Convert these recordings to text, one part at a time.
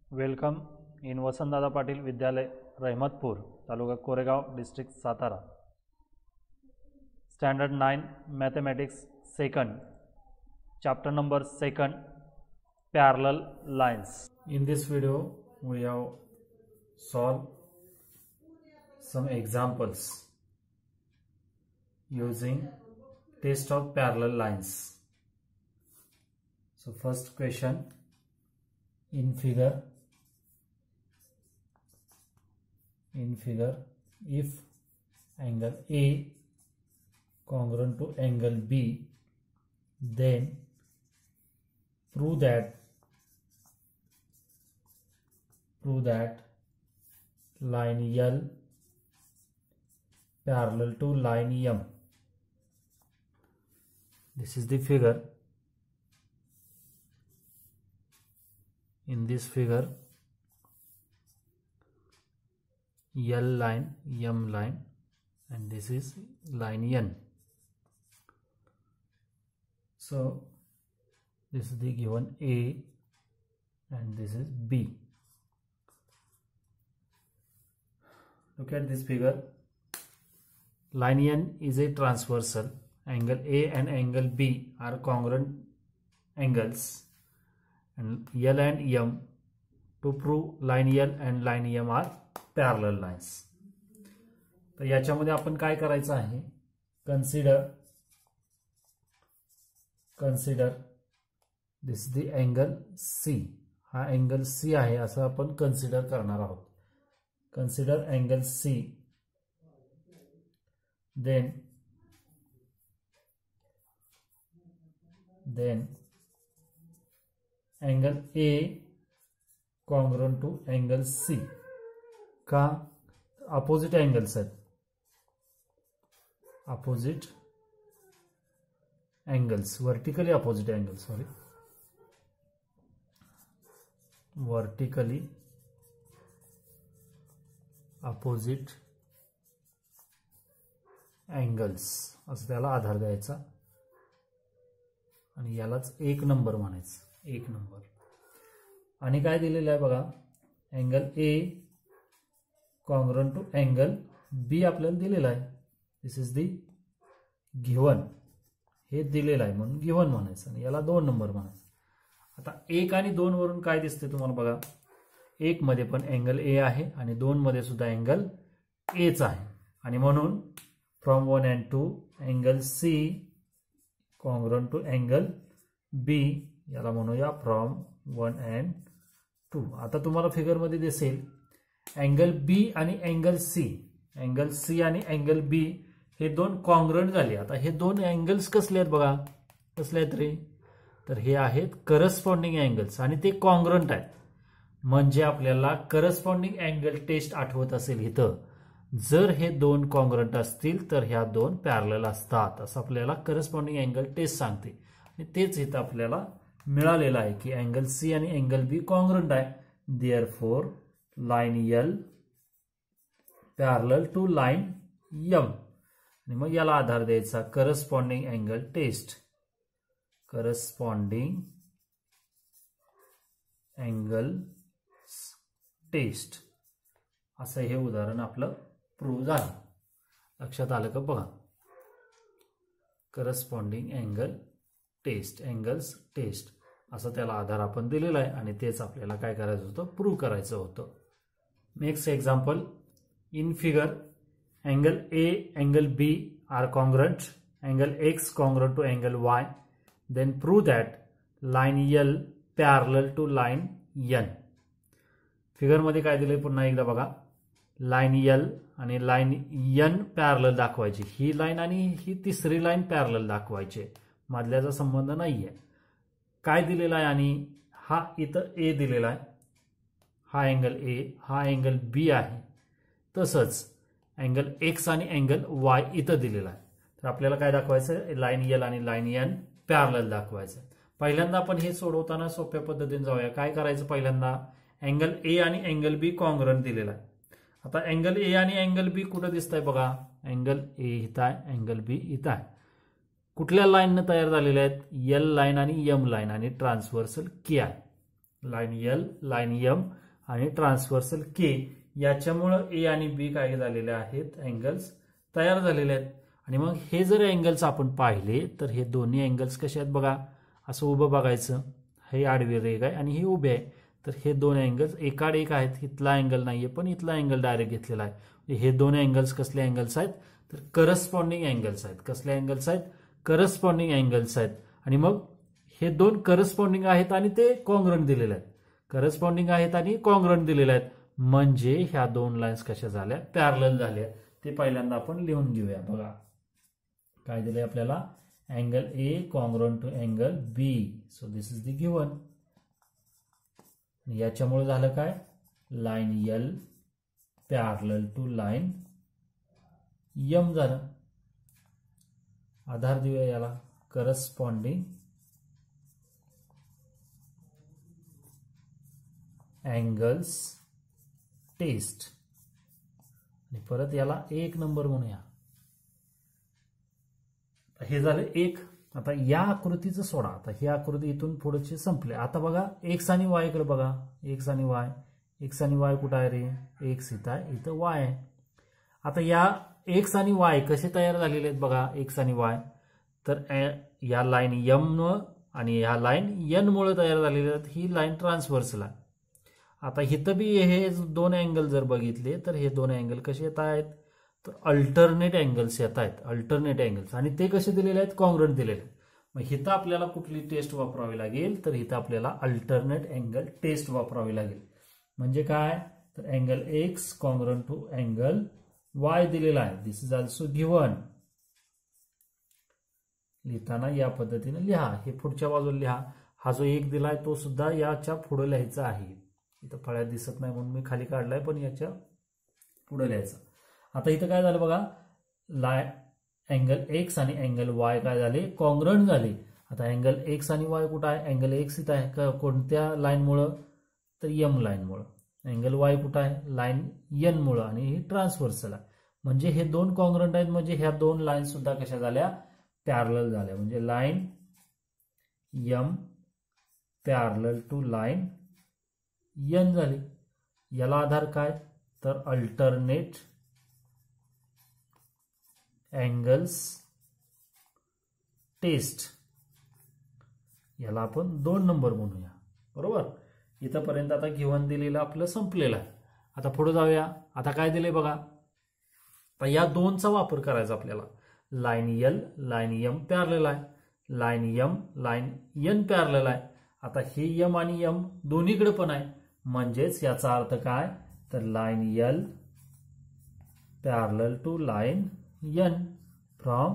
Welcome in Vasantdada Patil Vidyalaya Rahimatpur taluka Koregaon district Satara. Standard 9 Mathematics second chapter number 2 parallel lines. In this video we have solved some examples using test of parallel lines. So first question in figure if angle A congruent to angle B, then prove that line L parallel to line M. This is the figure. In this figure, L line, M line, and this is line N. So this is the given A and this is B. Look at this figure. Line N is a transversal. Angle A and angle B are congruent angles, and L and M, to prove line L and line M are parallel lines. तर याच्यामध्ये आपण काय करायचं आहे, consider this the angle C. हा angle C आहे असं आपण consider करणार आहोत. Consider angle C, then angle A congruent to angle C. का opposite angles आहेत, opposite angles, vertically opposite angles, vertically opposite angles असं त्याला आधार द्यायचा आणि यालाच एक नंबर म्हणायचं, एक नंबर. आणि काय दिलेलं आहे बघा, angle A congruent to angle B आपल्याला दिलेला आहे. दिस इज दी गिव्हन, हे दिलेलं आहे म्हणून गिव्हन म्हणायचं आणि याला 2 नंबर म्हणायचं. आता 1 आणि 2 वरून काय दिसते तुम्हाला बघा, 1 मध्ये पण अँगल A आहे आणि 2 मध्ये सुद्धा अँगल Aच आहे, आणि म्हणून from 1 and 2 angle C congruent to angle B, याला म्हणूया फ्रॉम 1 and 2. आता तुम्हाला फिगर मध्ये दिसेल अँगल B आणि अँगल C, अँगल C आणि अँगल B हे दोन कॉन्ग्रुएंट झाले. आता हे दोन अँगल्स कसले आहेत बघा, कसले आहेत रे, तर हे आहेत करस्पॉन्डिंग अँगल्स आणि ते कॉन्ग्रुएंट आहेत. म्हणजे आपल्याला करस्पॉन्डिंग अँगल टेस्ट आठवत असेल, इथं जर हे दोन कॉन्ग्रुएंट असतील तर ह्या दोन पॅरलल असतात असं आपल्याला करस्पॉन्डिंग अँगल टेस्ट सांगते. आणि तेच इथं आपल्याला मिळालेलं आहे की अँगल C आणि अँगल B कॉन्ग्रुएंट आहे. Therefore line L parallel to line M, आणि मग याला आधार द्यायचा corresponding angle test, corresponding angle test असं हे उदाहरण आपलं प्रूव्ह झालं. लक्षात आलं का बघा, corresponding angle test, angles test असं त्याला आधार आपण दिलेला आहे आणि तेच आपल्याला काय करायचं होतं, प्रूव्ह करायचं होतं. Next example, in figure angle A, angle B are congruent, angle X congruent to angle Y, then prove that line L parallel to line N. Figure मध्ये काय दिले पुन्हा एकदा बघा, लाइन L आणि लाइन N पॅरलल दाखवायची, ही line आणि ही तिसरी लाइन पॅरलल दाखवायची, मधल्याचा संबंध नाहीये. काय दिलेला आहे, आणि हा इथं A दिलेला आहे, हा अँगल A, हा अँगल B आहे, तसंच अँगल X आणि अँगल Y इथं दिलेला आहे. तर आपल्याला काय दाखवायचं, लाइन L आणि लाइन N पॅरलल दाखवायचं. पहिल्यांदा आपण हे सोडवताना सोप्या पद्धतीने जाऊया. काय करायचं, पहिल्यांदा अँगल A आणि अँगल B कॉन्ग्रुएंट दिलेला आहे. आता अँगल A आणि अँगल B कुठं दिसतंय बघा, अँगल A इथं आहे, अँगल B इथं आहे. कुठल्या लाईनने तयार झालेल्या आहेत, एल लाईन आणि एम लाईन आणि ट्रान्सव्हर्सल के आहे. लाईन एल, लाईन एम आणि ट्रान्सव्हर्सल के याच्यामुळं ए आणि बी काय झालेले आहेत, अँगल्स तयार झालेले आहेत. आणि मग हे जर अँगल्स आपण पाहिले तर हे दोन्ही अँगल्स कसे आहेत बघा, असं उभं बघायचं, हे आडवी रेघ आहे आणि हे उभे आहे. तर हे दोन अँगल्स एकाड एक आहेत, इथला अँगल नाहीये पण इथला अँगल डायरेक्ट घेतलेला आहे. हे दोन अँगल्स कसले अँगल्स आहेत, तर करस्पॉन्डिंग अँगल्स आहेत. कसले अँगल्स आहेत, करस्पॉन्डिंग अँगल्स आहेत. आणि मग हे दोन करस्पॉन्डिंग आहेत आणि ते कॉन्ग्रंट दिलेले आहेत, करस्पॉन्डिंग आहेत आणि कॉन्ग्रंट दिलेले आहेत. म्हणजे ह्या दोन लाईन्स कशा झाल्या, पॅरलल झाल्या. ते पहिल्यांदा आपण लिहून घेऊया. बघा काय दिलंय आपल्याला, angle A congruent to angle B. So this is the given. याच्यामुळे झालं काय, line L parallel to line M झालं. आधार देऊया याला, करस्पॉन्डिंग अँगल्स टेस्ट. आणि परत याला एक नंबर म्हणूया. हे झालं एक. आता या आकृतीचं सोडा, आता ही आकृती इथून पुढचे संपले. आता बघा एक्स आणि वाय कडे बघा, एक्स आणि वाय. एक्स आणि वाय कुठं आहे रे, एक्स इथं आहे, इथं वाय आहे. आता या एक्स आणि वाय कसे तयार झालेले आहेत बघा, एक्स आणि वाय. तर या लाईन एम आणि या लाईन एन मुळे तयार झालेले आहेत. ही लाईन ट्रान्सव्हर्सल आहे. आता इथं बी हे दोन अँगल जर बघितले तर हे दोन अँगल कसे येत आहेत, तर अल्टरनेट अँगल्स येत आहेत, अल्टरनेट अँगल्स. आणि ते कसे दिलेले आहेत, कॉन्ग्रंट दिलेले आहेत. मग इथं आपल्याला कुठली टेस्ट वापरावी लागेल, तर इथं आपल्याला अल्टरनेट अँगल टेस्ट वापरावी लागेल. म्हणजे काय, तर angle X congruent to angle Y दिलेला आहे. This is also given. लिहिताना या पद्धतीने लिहा. हे पुढच्या बाजूला लिहा. हा जो एक दिलाय तो सुद्धा याच्या पुढे लिहायचा आहे. इथं फळ्यात दिसत नाही म्हणून मी खाली काढलाय, पण याच्या पुढे लिहायचं. आता इथं काय झालं बघा, अँगल एक्स आणि अँगल वाय काय झाले, कॉन्ग्रंट झाले. आता अँगल एक्स आणि वाय कुठं आहे, अँगल एक्स इथं आहे, कोणत्या लाईनमुळं, तर एम लाईनमुळं. अँगल वाय कुठं आहे, लाईन एन मुळं, आणि ही ट्रान्सव्हर्सल आहे. म्हणजे हे दोन कॉन्ग्रंट आहेत. म्हणजे ह्या दोन लाईन सुद्धा कशा झाल्या, पॅरलल झाल्या. म्हणजे line M parallel to line N झाली. याला आधार काय, तर अल्टरनेट अँगल्स टेस्ट. याला आपण 2 नंबर म्हणूया. बरोबर. इथंपर्यंत आता गिव्हन दिलेलं आपलं संपलेलं आहे. आता पुढे जाऊया. आता काय दिले बघा, तर या दोनचा वापर करायचा आपल्याला. Line L line M parallel आहे, line M line N parallel आहे. आता हे एम आणि एम दोन्हीकडे पण आहे. म्हणजेच याचा अर्थ काय, तर line L parallel to line N from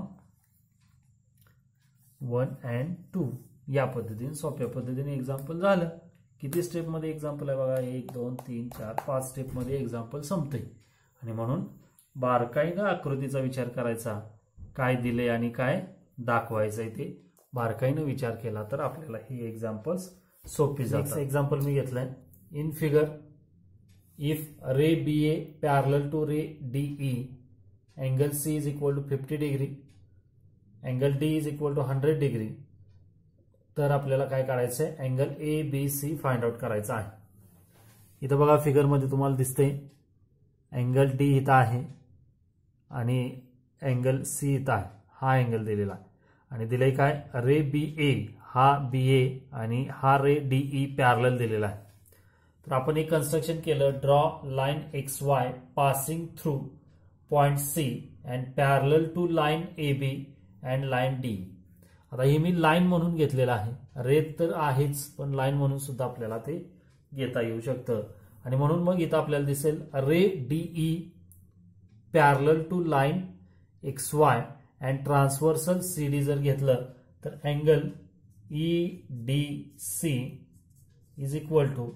1 and 2. या पद्धतीने सोप्या पद्धतीने एक्झाम्पल झालं. किती स्टेपमध्ये एक्झाम्पल आहे बघा, 1 2 3 4 5 स्टेपमध्ये एक्झाम्पल संपते. आणि म्हणून बारकाईनं आकृतीचा विचार करायचा, काय दिले आणि काय दाखवायचंय ते बारकाईनं विचार केला तर आपल्याला हे एक्झाम्पल्स सोपी जातात. एक्झाम्पल मी घेतलंय. In figure, if ray B A parallel to ray D E, angle C is equal to 50 degree, angle D is equal to 100 degree. तर आपल्याला काय काढायचंय, angle A B C find out करायचा आहे. इथं बघा फिगरमध्ये तुम्हाला दिसते अँगल डी इथं आहे आणि अँगल सी इथं आहे. हा अँगल दिलेला आहे आणि दिलंय काय, रे बी ए, हा बी ए आणि हा रे डी ई पॅरलल दिलेला आहे. तर आपण एक कन्स्ट्रक्शन केलं, draw line X Y passing through point C and parallel to line A B and line D. आता हे मी लाईन म्हणून घेतलेलं आहे, रे तर आहेच पण लाईन म्हणून सुद्धा आपल्याला ते घेता येऊ शकतं. आणि म्हणून मग इथं आपल्याला दिसेल ray D E parallel to line X Y and transversal C D जर घेतलं तर angle E D C is equal to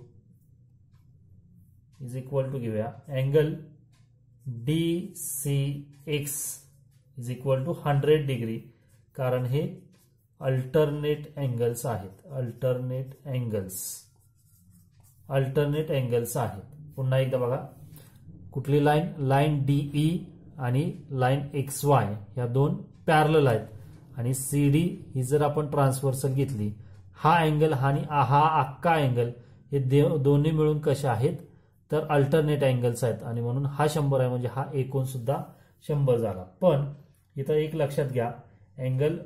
घेऊया angle D C X is equal to 100 degree. कारण हे अल्टरनेट अँगल्स आहेत, अल्टरनेट अँगल्स आहेत. पुन्हा एकदा बघा, कुठली लाईन, लाईन डी ई आणि लाईन एक्स वाय ह्या दोन पॅरलल आहेत आणि सी डी ही जर आपण ट्रान्सव्हर्सल घेतली, हा अँगल आणि हा अख्खा अँगल हे दोन्ही मिळून कसे आहेत तर अल्टरनेट अँगल्स आहेत आणि म्हणून हा 100 आहे म्हणजे हा एकूण सुद्धा 100 झाला. पण इथं एक लक्षात घ्या, angle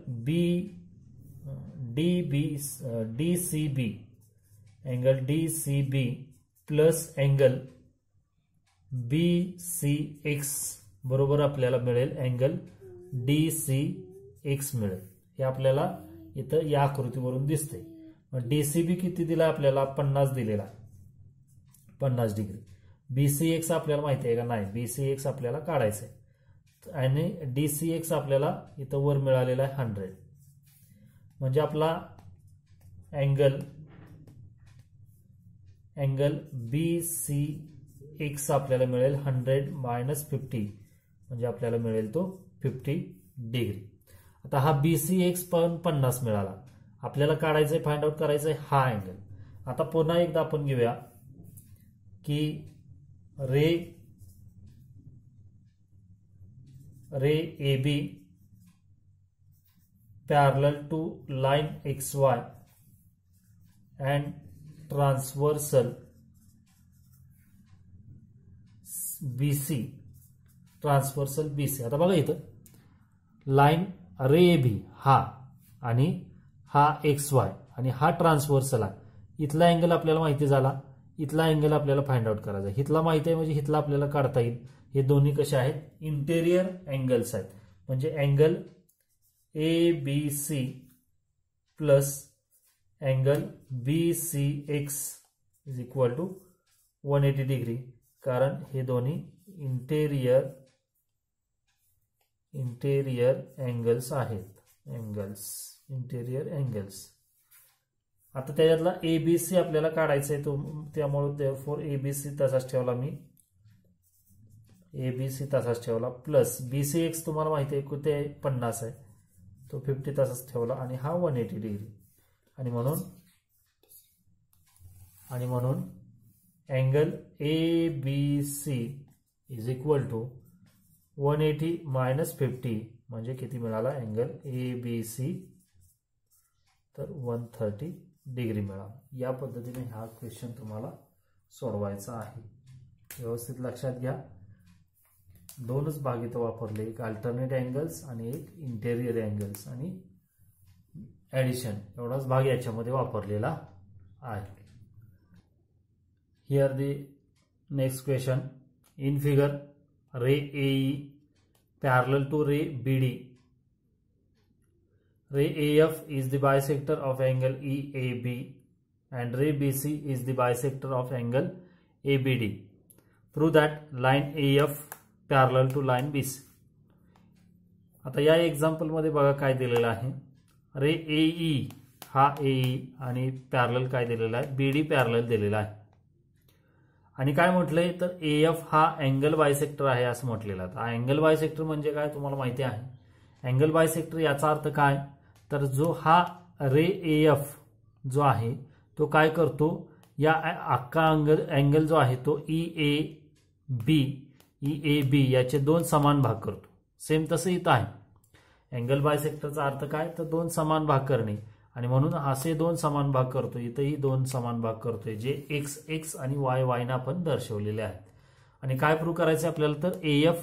DCB plus angle BCX बरोबर आपल्याला मिळेल अँगल DCX मिळेल. हे आपल्याला इथं या आकृतीवरून दिसते. DCB किती दिला आपल्याला 50 दिलेला 50 डिग्री. BCX आपल्याला माहिती आहे का नाही, BCX आपल्याला काढायचं आहे आणि DCX आपल्याला इथं वर मिळालेला आहे 100. म्हणजे आपला अँगल BCX आपल्याला मिळेल 100 मायनस 50 म्हणजे आपल्याला मिळेल तो 50 डिग्री. आता हा BCX पण 50 मिळाला. आपल्याला काढायचंय फाइंड आउट करायचंय हा अँगल. आता पुन्हा एकदा आपण घेऊया की रे AB parallel to line XY and transversal BC. आता बघा इथं लाईन रे AB हा आणि हा XY आणि हा ट्रान्सव्हर्सल आहे. इथला अँगल आपल्याला माहिती झाला, इथला अँगल आपल्याला फाइंड आउट करायचा. इथला माहिती आहे म्हणजे इथला आपल्याला काढता येईल. हे दोन्ही कसे आहेत इंटेरियर अँगल्स आहेत. म्हणजे angle ABC plus angle BCX is equal to 180 degree, कारण हे दोन्ही इंटेरियर अँगल्स आहेत. Interior angles. आता त्याच्यातला ABC आपल्याला काढायचा आहे, त्यामुळे देअरफॉर ABC तसाच ठेवला मी. ABC तसाच ठेवला प्लस BCX तुम्हाला माहिती आहे की ते 50 आहे, तो 50 तसाच ठेवला आणि हा 180 डिग्री आणि म्हणून angle ABC is equal to 180 minus 50 म्हणजे किती मिळाला अँगल ABC तर 130 डिग्री मिळाला. या पद्धतीने हा क्वेश्चन तुम्हाला सोडवायचा आहे. व्यवस्थित लक्षात घ्या, दोनच भाग इथं वापरले, एक अल्टरनेट अँगल्स आणि एक इंटेरियर अँगल्स आणि ऍडिशन, एवढाच भाग याच्यामध्ये वापरलेला आहे. Here the next question. In figure ray AE parallel to ray BD. Ray AF is the bisector of angle EAB and ray BC is the bisector of angle ABD. Prove that line AF parallel to line BC. आता या example मध्ये बघा काय दिलेलं आहे. Ray AE हा AE आणि parallel काय दिलेला आहे BD पॅरलल दिलेला आहे. आणि काय म्हटलंय तर AF हा अँगल बायसेक्टर आहे असं म्हटलेलं आहे. अँगल बायसेक्टर म्हणजे काय तुम्हाला माहिती आहे. अँगल बायसेक्टर याचा अर्थ काय तर जो हा रे AF जो आहे तो काय करतो, या अख्खा अँगल जो आहे तो EAB याचे दोन समान भाग करतो. सेम तसं इथं आहे. अँगल बायसेक्टरचा अर्थ काय तर दोन समान भाग करणे आणि म्हणून असे दोन समान भाग करतो. इथंही दोन समान भाग करतोय जे x आणि y ना आपण दर्शवलेले आहेत. आणि काय प्रूव्ह करायचं आपल्याला तर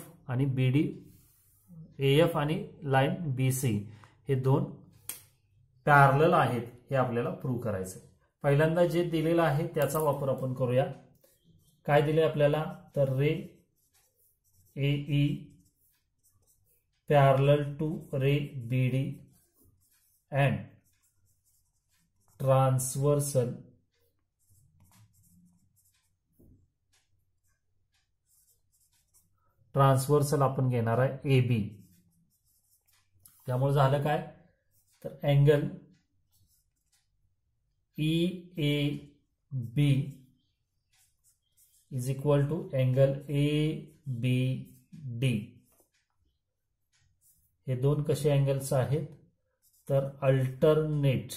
AF आणि लाईन BC हे दोन पॅरलल आहेत हे आपल्याला प्रूव्ह करायचं. पहिल्यांदा जे दिलेलं आहे त्याचा वापर आपण करूया. काय दिले आपल्याला तर ray AE parallel to ray BD and transversal आपण घेणार आहे AB. त्यामुळे झालं काय तर angle EAB is equal to angle ABD. हे दोन कसे अँगल्स आहेत तर अल्टरनेट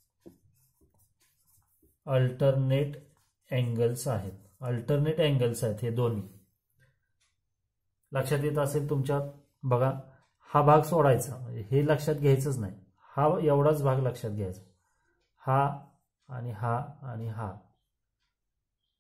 अँगल्स आहेत. अल्टरनेट अँगल्स आहेत हे दोन्ही. लक्षात येत असेल तुमच्या. बघा हा भाग सोडायचा, हे लक्षात घ्यायचंच नाही. हा एवढाच भाग लक्षात घ्यायचा, हा आणि हा आणि हा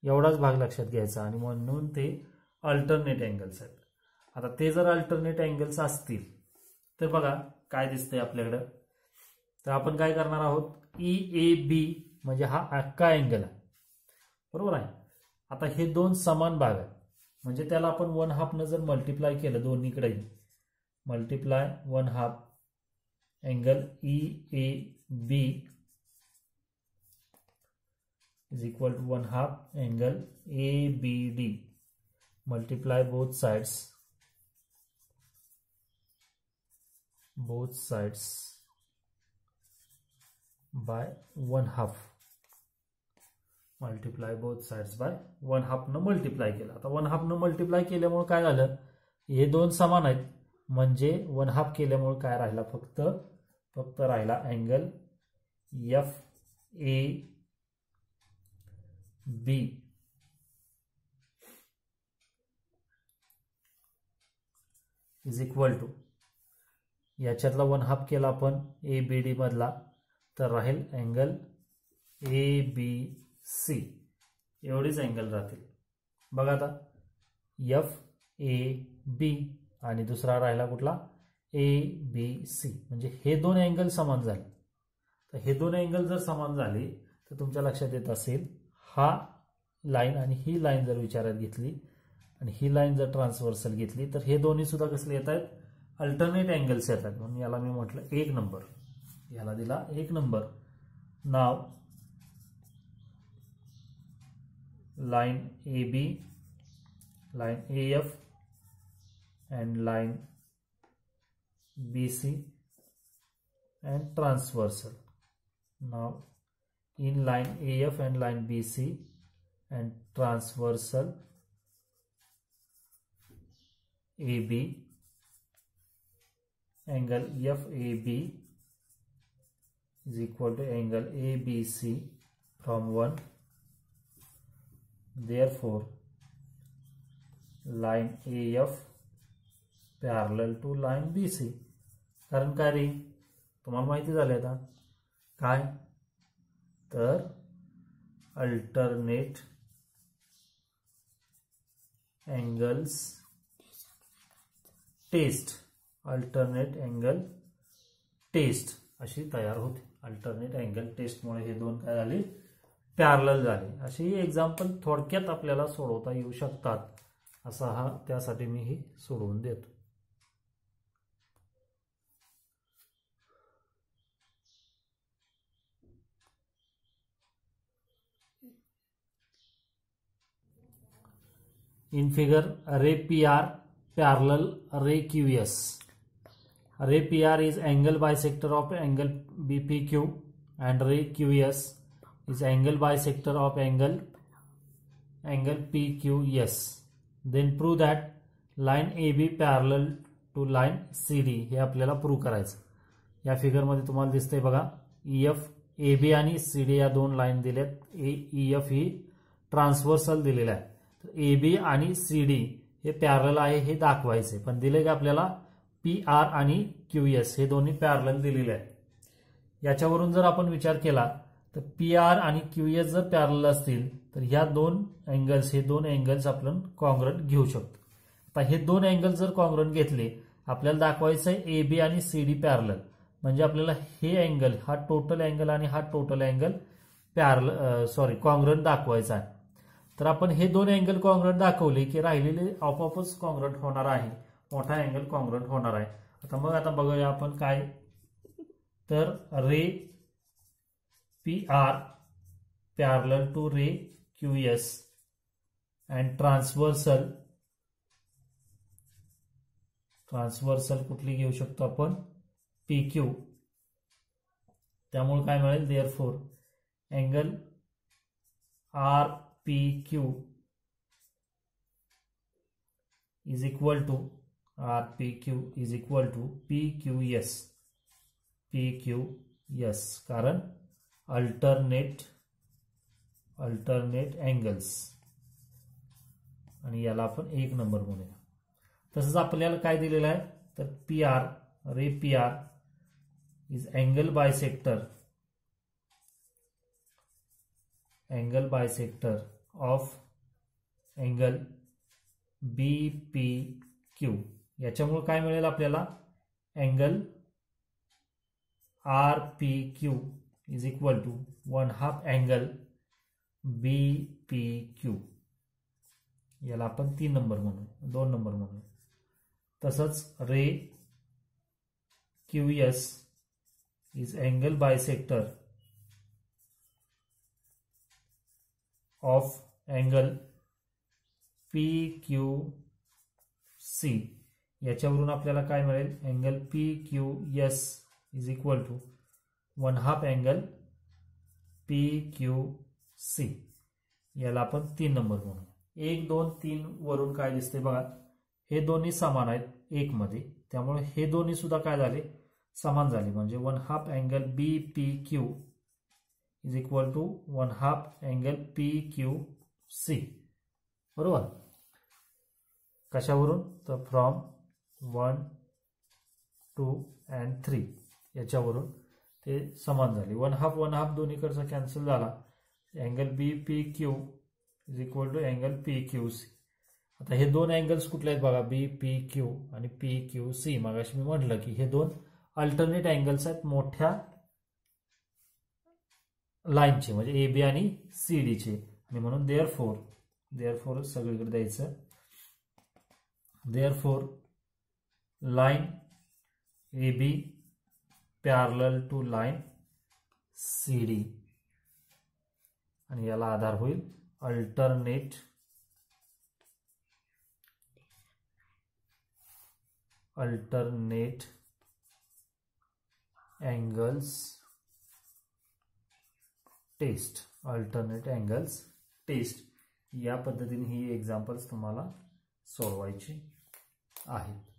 एवढाच भाग लक्षात घ्यायचा आणि म्हणून ते अल्टरनेट अँगल्स आहेत. आता ते जर अल्टरनेट अँगल्स असतील तर बघा काय दिसतंय आपल्याकडं. तर आपण काय करणार आहोत, EAB म्हणजे हा अख्खा अँगल आहे, बरोबर आहे. आता हे दोन समान भाग आहेत म्हणजे त्याला आपण 1/2 जर मल्टिप्लाय केलं दोन्हीकडे, multiply 1/2 angle EAB is equal to 1/2 angle ABD, multiply both sides by 1/2, multiply both sides by 1/2 न मल्टिप्लाय केलं. आता 1/2 न मल्टिप्लाय केल्यामुळे काय झालं, हे दोन समान आहेत म्हणजे 1/2 केल्यामुळे काय राहिला, फक्त राहिला angle FAB is equal to, याच्यातला 1/2 केला आपण ABD मधला तर राहील अँगल ABC, एवढीच अँगल राहतील. बघा आता FAB आणि दुसरा राहिला कुठला, ABC, म्हणजे हे दोन अँगल समान झाले. तर हे दोन अँगल जर समान झाले तर तुमच्या लक्षात येत असेल, हा लाईन आणि ही लाईन जर विचारात घेतली आणि ही लाईन जर ट्रान्सव्हर्सल घेतली तर हे दोन्ही सुद्धा कसले येत आहेत, अल्टरनेट अँगल्स येतात. म्हणून याला मी म्हटलं 1 नंबर, याला दिला 1 नंबर. नाव line AB, line AF and line BC and transversal. Now in line AF and line BC and transversal AB, angle FAB is equal to angle ABC from 1. Therefore line AF parallel to line BC. कारण काय रे, तुम्हाला माहिती झालं आता काय, तर alternate angles test, alternate angle test अशी तयार होते. अल्टरनेट अँगल टेस्टमुळे हे दोन काय झाले, पॅरलल झाले. अशी एक्झाम्पल थोडक्यात आपल्याला सोडवता येऊ शकतात, असा हा त्यासाठी मी ही सोडवून देतो. In figure, ray PR parallel ray QS. Ray PR is angle bisector of angle BPQ and ray QS is angle bisector of angle PQS. Then prove that line AB parallel to line CD. हे आपल्याला prove करायचं. या figure मध्ये तुम्हाला दिसतंय बघा, EF AB आणि CD या दोन लाईन दिल्यात. EF ही ट्रान्सव्हर्सल दिलेला आहे. AB आणि CD हे पॅरलल आहे हे दाखवायचे, पण दिले का आपल्याला PR आणि QS हे दोन्ही पॅरलल दिलेले आहेत. याच्यावरून जर आपण विचार केला तर PR आणि QS जर पॅरलल असतील तर ह्या दोन अँगल्स, हे दोन अँगल्स आपण कॉन्ग्रुएंट घेऊ शकतो. आता हे दोन अँगल जर कॉन्ग्रुएंट घेतले, आपल्याला दाखवायचं आहे AB आणि CD पॅरलल, म्हणजे आपल्याला हे अँगल, हा टोटल अँगल आणि हा टोटल अँगल कॉन्ग्रुएंट दाखवायचा आहे. तर आपण हे दोन अँगल कॉन्ग्रुएंट दाखवले की राहिलेले आपोआपच कॉन्ग्रुएंट होणार आहे, मोठा अँगल कॉन्ग्रुएंट होणार आहे. आता बघूया आपण काय, तर ray PR parallel to ray QS and transversal कुठली घेऊ शकतो आपण, PQ. त्यामुळे काय मिळेल, therefore angle RPQ is equal to PQS, कारण अल्टरनेट अँगल्स, आणि याला आपण 1 नंबर म्हणूया. तसंच आपल्याला काय दिलेलं आहे, तर ray PR is angle bisector of angle BPQ. याच्यामुळे काय मिळेल आपल्याला, angle RPQ is equal to 1/2 angle BPQ. याला आपण 3 नंबर म्हणू, 2 नंबर म्हणू. तसंच ray QS is angle bisector of angle PQC. याच्यावरून आपल्याला काय मिळेल, angle PQS is equal to 1/2 angle PQC. याला आपण 3 नंबर म्हणू. 1, 2, 3 वरून काय दिसते बघा, हे दोन्ही समान आहेत 1 मध्ये, त्यामुळे हे दोन्ही सुद्धा काय झाले, समान झाले. म्हणजे 1/2 angle BPQ is equal to 1/2 angle PQC. बरोबर. कशावरून, तर फ्रॉम 1, 2 and 3 याच्यावरून ते समान झाले. 1/2 दोन्हीकडचा कॅन्सल झाला. Angle BPQ is equal to angle PQC. आता हे दोन अँगल्स कुठले आहेत बघा, BPQ आणि PQC. मगाशी मी म्हटलं की हे दोन अल्टरनेट अँगल्स आहेत मोठ्या लाईनचे, म्हणजे AB आणि CD चे. आणि म्हणून देअरफोर सगळीकडे द्यायचं. Therefore line AB parallel to line CD आणि याला आधार होईल alternate angles test. Alternate angles test या पद्धतीने ही एक्झाम्पल्स तुम्हाला सोडवायची आहेत.